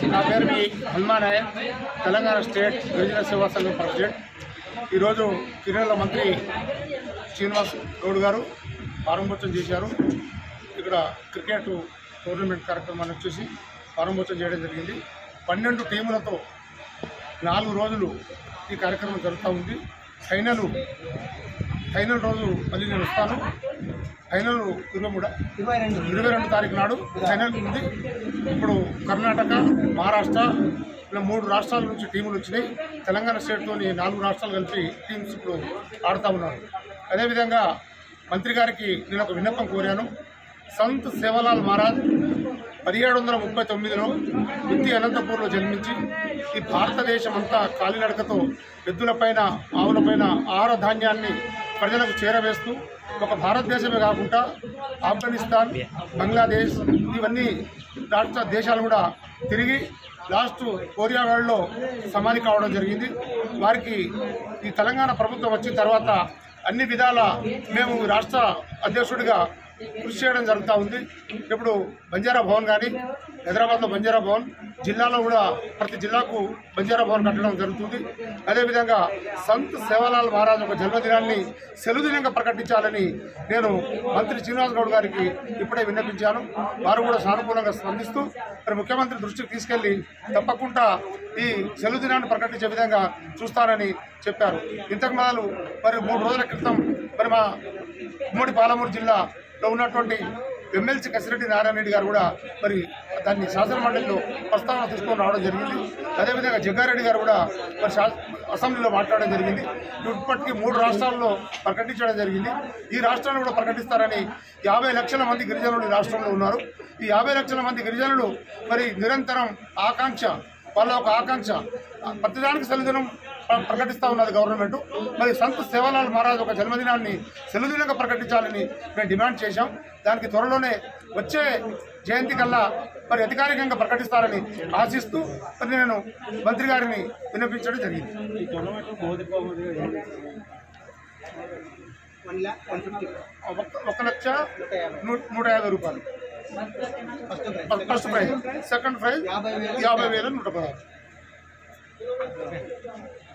నా పేరు మీ హనుమాన్ నాయక్, తెలంగాణ స్టేట్ గిరిజన సేవా సంఘం ప్రెసిడెంట్. ఈరోజు క్రీడల మంత్రి శ్రీనివాస్ గౌడ్ గారు ప్రారంభోత్సవం చేశారు. ఇక్కడ క్రికెట్ టోర్నమెంట్ కార్యక్రమాన్ని వచ్చేసి ప్రారంభోత్సవం చేయడం జరిగింది. 12 టీములతో 4 రోజులు ఈ కార్యక్రమం జరుగుతూ ఉంది. ఫైనల్ రోజు మళ్ళీ నేను వస్తాను. ఫైనల్ 22 తారీఖు నాడు ఫైనల్ ఉంది. ఇప్పుడు కర్ణాటక, మహారాష్ట్ర ఇలా 3 రాష్ట్రాల నుంచి టీములు వచ్చినాయి. తెలంగాణ స్టేట్లోని 4 రాష్ట్రాలు కలిపి టీమ్స్ ఇప్పుడు ఆడుతూ ఉన్నారు. అదేవిధంగా మంత్రి గారికి నేను ఒక విన్నపం కోరాను. సంత్ సేవలాల్ మహారాజ్ 1739లో ఉత్తి అనంతపూర్లో జన్మించి ఈ భారతదేశం అంతా కాలినడకతో ఎద్దులపైన, ఆవులపైన ఆహార ధాన్యాన్ని ప్రజలకు చేరవేస్తూ ఒక భారతదేశమే కాకుండా ఆఫ్ఘనిస్తాన్, బంగ్లాదేశ్ ఇవన్నీ రాష్ట్ర దేశాలు కూడా తిరిగి లాస్ట్ కొరియా వేళలో సమాధి కావడం జరిగింది. వారికి ఈ తెలంగాణ ప్రభుత్వం వచ్చిన తర్వాత అన్ని విధాల మేము రాష్ట్ర అధ్యక్షుడిగా కృషి చేయడం జరుగుతూ ఉంది. ఇప్పుడు బంజారా భవన్ కానీ, హైదరాబాద్లో బంజారా భవన్, జిల్లాలో కూడా ప్రతి జిల్లాకు బంజారా భవన్ కట్టడం జరుగుతుంది. అదేవిధంగా సంత్ సేవలాల్ మహారాజ్ ఒక జన్మదినాన్ని సెలవుదినంగా ప్రకటించాలని నేను మంత్రి శ్రీనివాస్ గౌడ్ గారికి ఇప్పుడే విన్నపించాను. వారు కూడా సానుకూలంగా స్పందిస్తూ మరి ముఖ్యమంత్రి దృష్టికి తీసుకెళ్లి తప్పకుండా ఈ సెలవు దినాన్ని ప్రకటించే విధంగా చూస్తానని చెప్పారు. ఇంతకు మొదలు మరి 3 రోజుల క్రితం మరి మా ఉమ్మడి పాలమూరు జిల్లాలో ఉన్నటువంటి ఎమ్మెల్సీ కసిరెడ్డి నారాయణ రెడ్డి గారు కూడా మరి దాన్ని శాసనమండలిలో ప్రస్తావన తీసుకొని రావడం జరిగింది. అదేవిధంగా జగ్గారెడ్డి గారు కూడా మరి అసెంబ్లీలో మాట్లాడడం జరిగింది. ఇప్పటికీ 3 రాష్ట్రాల్లో ప్రకటించడం జరిగింది. ఈ రాష్ట్రాన్ని కూడా ప్రకటిస్తారని 50 లక్షల మంది గిరిజనులు ఈ రాష్ట్రంలో ఉన్నారు. ఈ 50 లక్షల మంది గిరిజనులు మరి నిరంతరం వాళ్ళ ఒక ఆకాంక్ష ప్రతిదానికి సెలవుదినం ప్రకటిస్తూ ఉన్నది గవర్నమెంట్. మరి సంత్ సేవలాల్ మహారాజ్ ఒక జన్మదినాన్ని సెలవుదినంగా ప్రకటించాలని మేము డిమాండ్ చేశాం. దానికి త్వరలోనే వచ్చే జయంతి కల్లా మరి అధికారికంగా ప్రకటిస్తారని ఆశిస్తూ మరి నేను మంత్రి గారిని విన్నపించడం జరిగింది. 1,150,150 రూపాయలు ఫస్ట్ ప్రైజ్, సెకండ్ ప్రైజ్ 50,116.